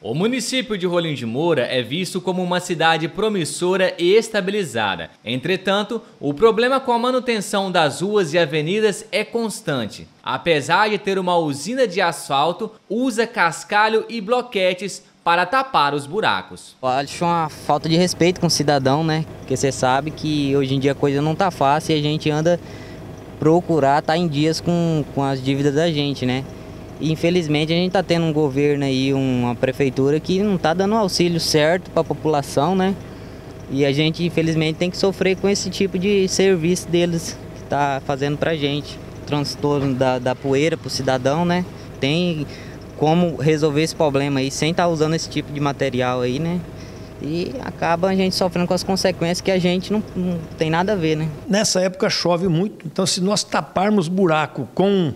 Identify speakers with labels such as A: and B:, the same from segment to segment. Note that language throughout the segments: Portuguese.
A: O município de Rolim de Moura é visto como uma cidade promissora e estabilizada. Entretanto, o problema com a manutenção das ruas e avenidas é constante. Apesar de ter uma usina de asfalto, usa cascalho e bloquetes para tapar os buracos.
B: Eu acho uma falta de respeito com o cidadão, né? Porque você sabe que hoje em dia a coisa não tá fácil e a gente anda procurar estar em dias com as dívidas da gente, né? E infelizmente a gente está tendo um governo aí, uma prefeitura que não está dando auxílio certo para a população, né? E a gente infelizmente tem que sofrer com esse tipo de serviço deles que está fazendo para a gente. Transtorno da poeira para o cidadão, né? Tem como resolver esse problema aí sem estar usando esse tipo de material aí, né? E acaba a gente sofrendo com as consequências que a gente não tem nada a ver, né?
C: Nessa época chove muito, então se nós taparmos buraco com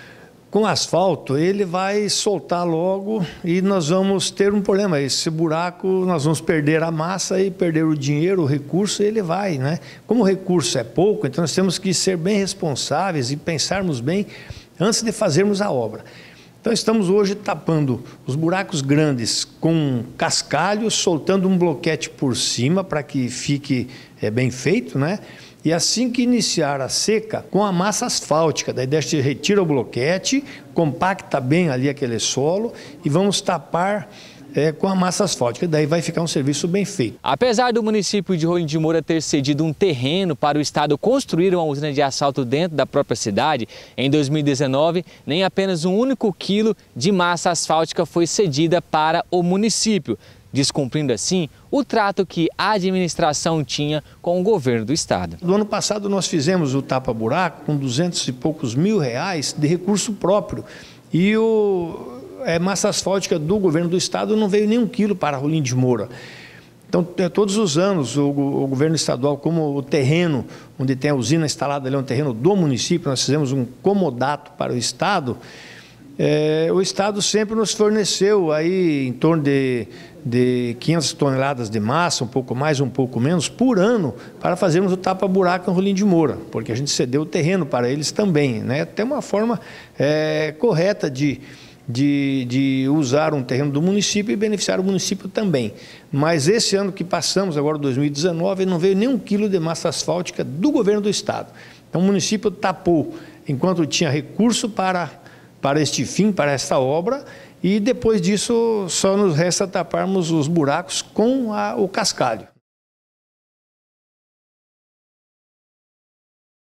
C: asfalto, ele vai soltar logo e nós vamos ter um problema. Esse buraco, nós vamos perder a massa e perder o dinheiro, o recurso, ele vai, né? Como o recurso é pouco, então nós temos que ser bem responsáveis e pensarmos bem antes de fazermos a obra. Então estamos hoje tapando os buracos grandes com cascalho, soltando um bloquete por cima para que fique bem feito, né? E assim que iniciar a seca, com a massa asfáltica, daí a gente retira o bloquete, compacta bem ali aquele solo e vamos tapar com a massa asfáltica, daí vai ficar um serviço bem feito.
A: Apesar do município de Rolim de Moura ter cedido um terreno para o estado construir uma usina de asfalto dentro da própria cidade, em 2019, nem apenas um único quilo de massa asfáltica foi cedida para o município, descumprindo assim o trato que a administração tinha com o governo do estado.
C: No ano passado nós fizemos o tapa-buraco com 200 e poucos mil reais de recurso próprio e a massa asfáltica do governo do estado não veio nem um quilo para Rolim de Moura. Então, todos os anos, o governo estadual, como o terreno onde tem a usina instalada ali é um terreno do município, nós fizemos um comodato para o estado, o estado sempre nos forneceu aí em torno de 500 toneladas de massa, um pouco mais, um pouco menos, por ano, para fazermos o tapa-buraco em Rolim de Moura, porque a gente cedeu o terreno para eles também, né? Até uma forma correta de usar um terreno do município e beneficiar o município também. Mas esse ano que passamos, agora 2019, não veio nem um quilo de massa asfáltica do governo do estado. Então o município tapou enquanto tinha recurso para este fim, para esta obra, e depois disso só nos resta taparmos os buracos com o cascalho.